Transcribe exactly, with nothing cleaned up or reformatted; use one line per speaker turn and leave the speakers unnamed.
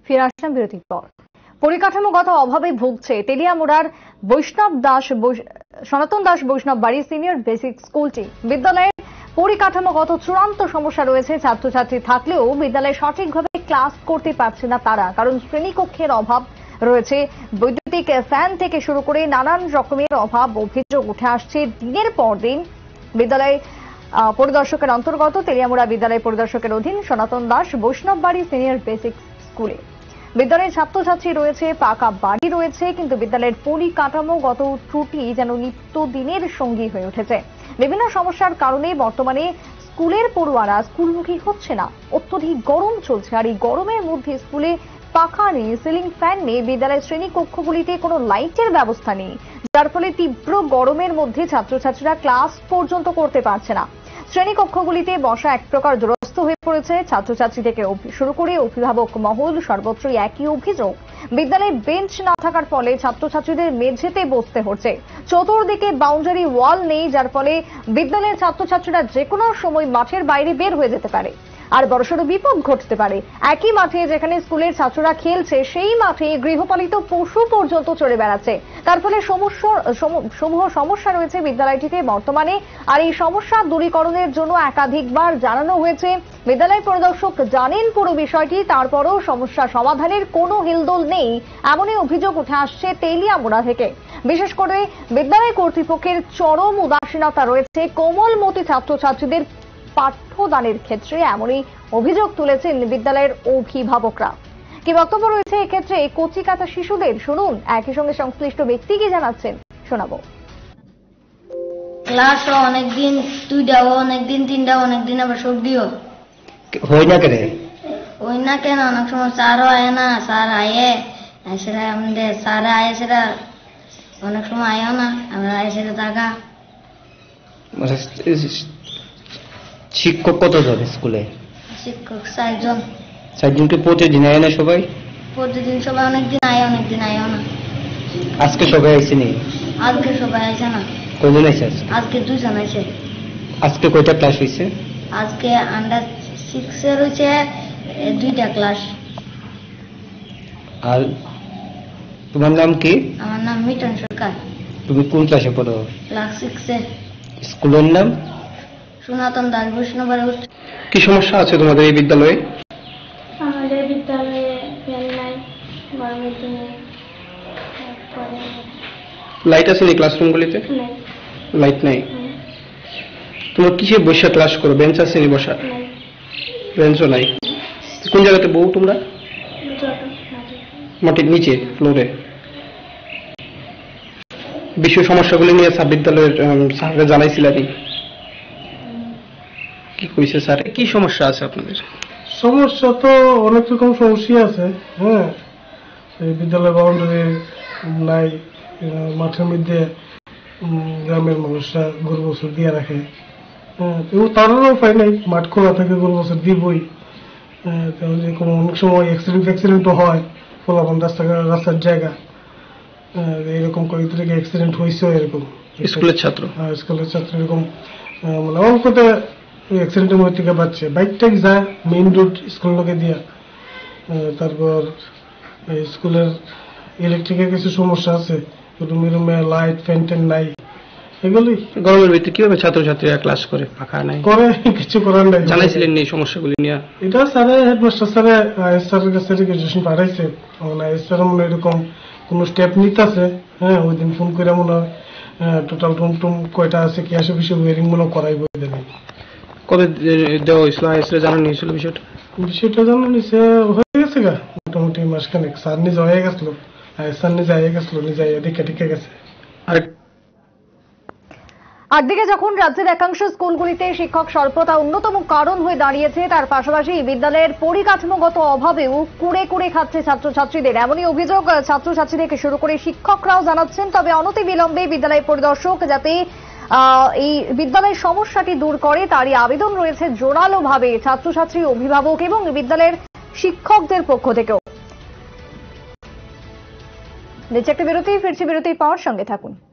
ফিরে আসলাম বিরতির পর। পরিকাঠামোগত অভাবে ভুগছে তেলিয়ামুড়ার বৈষ্ণব দাস সনাতন দাস বৈষ্ণব বাড়ি সিনিয়র বেসিক স্কুলটি। বিদ্যালয়ের পরিকাঠামোগত চূড়ান্ত সমস্যা রয়েছে। ছাত্রছাত্রী থাকলেও বিদ্যালয়ে সঠিকভাবে ক্লাস করতে পারছে না তারা, কারণ শ্রেণীকক্ষের অভাব রয়েছে। বৈদ্যুতিক ফ্যান থেকে শুরু করে নানান রকমের অভাব অভিযোগ উঠে আসছে দিনের পর দিন। বিদ্যালয় পরিদর্শকের অন্তর্গত তেলিয়ামুড়া বিদ্যালয় পরিদর্শকের অধীন সনাতন দাস বৈষ্ণব বাড়ি সিনিয়র বেসিক স্কুলে বিদ্যালয়ের ছাত্রছাত্রী রয়েছে, পাকা বাড়ি রয়েছে, কিন্তু বিদ্যালয়ের পরিকাঠামোগত ত্রুটি যেন নিত্যদিনের সঙ্গী হয়ে উঠেছে। বিভিন্ন সমস্যার কারণে বর্তমানে স্কুলের পড়ুয়ারা স্কুলমুখী হচ্ছে না। অত্যধিক গরম চলছে, আর এই গরমের মধ্যে স্কুলে পাখা নেই, সিলিং ফ্যান নেই, বিদ্যালয়ের শ্রেণীকক্ষগুলিতে কোনো লাইটের ব্যবস্থা নেই, যার ফলে তীব্র গরমের মধ্যে ছাত্রছাত্রীরা ক্লাস পর্যন্ত করতে পারছে না। শ্রেণীকক্ষগুলিতে বসা এক প্রকার দুরস্থ হয়ে পড়েছে। ছাত্রছাত্রী থেকে শুরু করে অভিভাবক মহল সর্বত্রই একই অভিযোগ। বিদ্যালয়ে বেঞ্চ না থাকার ফলে ছাত্রছাত্রীদের মেঝেতে বসতে হচ্ছে। চতুর্দিকে বাউন্ডারি ওয়াল নেই, যার ফলে বিদ্যালয়ের ছাত্রছাত্রীরা যে কোনো সময় মাঠের বাইরে বের হয়ে যেতে পারে, আর বড়সড় বিপদ ঘটতে পারে। একই মাঠে যেখানে স্কুলের ছাত্ররা খেলছে, সেই মাঠে গৃহপালিত পশু পর্যন্ত চড়ে বেড়াচ্ছে। তার ফলে সমস্যা সমূহ সমস্যা রয়েছে বিদ্যালয়টিতে বর্তমানে। আর এই সমস্যা দূরীকরণের জন্য একাধিকবার জানানো হয়েছে। বিদ্যালয় পরিদর্শক জানেন পুরো বিষয়টি, তারপরও সমস্যা সমাধানের কোনো হিলদোল নেই, এমনই অভিযোগ উঠে আসছে তেলিয়ামুড়া থেকে। বিশেষ করে বিদ্যালয় কর্তৃপক্ষের চরম উদাসীনতা রয়েছে কোমলমতি ছাত্রছাত্রীদের পাঠ্যদানের ক্ষেত্রে, এমনই অভিযোগ তুলেছেন বিদ্যালয়ের অভিভাবকরা। কি বক্তব্য রয়েছে এক্ষেত্রে কচি কাঁচা শিশুদের, শুনুন একই সঙ্গে সংশ্লিষ্ট ব্যক্তি কি জানাচ্ছেন, শোনাবো।
ক্লাসও অনেকদিন দুইটাও অনেকদিন তিনটাও অনেকদিন আবার সর্দিও
হয় না কেন
ওই না কেন অনেক সময় স্যারও আয় না, স্যার আয়ে সেটা আমাদের স্যার আয়ে সেটা অনেক সময় আয়ও না, আমরা আয় সেটা থাকা।
শিক্ষক কতজন স্কুলে?
শিক্ষক চারজন।
চারজনকে প্রতিদিন আয় না সবাই?
প্রতিদিন সবাই অনেকদিন আয়, অনেকদিন আয়ও না।
আজকে সবাই আইসেনি?
আজকে সবাই আইসে না।
কয়জন আইসে?
আজকে দুজন আইসে।
আজকে কয়টা ক্লাস হয়েছে?
আজকে আন্ডার সিক্স এর হয়েছে দুইটা ক্লাস।
আর তোমার নাম কি?
আমার নাম মিটন সরকার।
তুমি কোন ক্লাসে পড়ো?
ক্লাস সিক্স এ।
স্কুলের নাম?
সনাতন দাস বৈষ্ণব বাড়ি।
কি সমস্যা আছে তোমাদের এই বিদ্যালয়ে?
আমাদের বিদ্যালয়ে ফ্যান নাই, গরমের দিনে
লাইট আছে নি ক্লাসরুমগুলিতে?
নাই।
লাইট নাই। তোমরা কিসে বসে ক্লাস করো? বেঞ্চ আছে নি বসা? বেঞ্চও নাই। কোন জায়গাতে বউ তোমরা? মাটির নিচে ফ্লোরে। বিশ্ব সমস্যাগুলি নিয়ে সাব বিদ্যালয়ের স্যারকে জানাইছিলেন? কি কইছে স্যার? কি সমস্যা আছে আপনাদের?
সমস্যা তো অনেক রকম সমস্যা আছে। হ্যাঁ, এই বিদ্যালয় বাউন্ডারি নাই, মাঠের মধ্যে গ্রামের মানুষরা গরু বছর দিয়ে রাখে। হ্যাঁ, এবং তারও উপায় নাই, মাঠ খোলা থাকে, গরু বছর দিবই। তাহলে কোনো অনেক সময় অ্যাক্সিডেন্ট অ্যাক্সিডেন্টও হয়, ফলাফল রাস্তা রাস্তার জায়গা এরকম কয়েক থেকে অ্যাক্সিডেন্ট হয়েছেও এরকম।
স্কুলের ছাত্র? হ্যাঁ,
স্কুলের ছাত্র এরকম মানে অল্পতে অ্যাক্সিডেন্টের মধ্যে থেকে বাচ্চা বাইকটাই যায় মেইন রোড স্কুল লোকে দিয়া। তারপর স্কুলের ইলেকট্রিকের কিছু সমস্যা আছে, রুমে রুমে লাইট ফ্যান ট্যান নাই, এগুলি।
গরমের ভিতরে কিভাবে ছাত্রছাত্রীরা ক্লাস করে? পাখা নাই
করে, কিছু করার নাই।
জানাইছিলেন এই সমস্যাগুলি নিয়ে?
এটা স্যারে হেডমাস্টার স্যারে আইএস স্যারের কাছে রিকোয়েস্টেশন পাঠাইছে। আইএস স্যার মনে এরকম কোন স্টেপ নিতেছে। হ্যাঁ, ওই দিন ফোন করে মনে হয় টোটাল রুম টুম কয়টা আছে কি আসে বিষয় ওয়ারিং মনে করাইব।
কবে দেওয়া হয়েছিল? আইএসরে জানানো হয়েছিল বিষয়টা?
বিষয়টা জানানো নিচে হয়ে গেছে গা মোটামুটি মাসখানেক। স্যার নিজে হয়ে গেছিল, স্যার নিজে হয়ে গেছিল, নিজে দেখে টিকে গেছে।
একদিকে যখন রাজ্যের একাংশ স্কুলগুলিতে শিক্ষক স্বল্পতা অন্যতম কারণ হয়ে দাঁড়িয়েছে, তার পাশাপাশি বিদ্যালয়ের পরিকাঠামোগত অভাবেও কুড়ে কুড়ে খাচ্ছে ছাত্রছাত্রীদের, এমনই অভিযোগ ছাত্রছাত্রী থেকে শুরু করে শিক্ষকরাও জানাচ্ছেন। তবে অনতিবিলম্বে বিদ্যালয় পরিদর্শক যাতে এই বিদ্যালয়ের সমস্যাটি দূর করে তারই আবেদন রয়েছে জোরালোভাবে ছাত্রছাত্রী, অভিভাবক এবং বিদ্যালয়ের শিক্ষকদের পক্ষ থেকেও। নিচে একটা বিরতি, ফিরছি বিরতির পর, সঙ্গে থাকুন।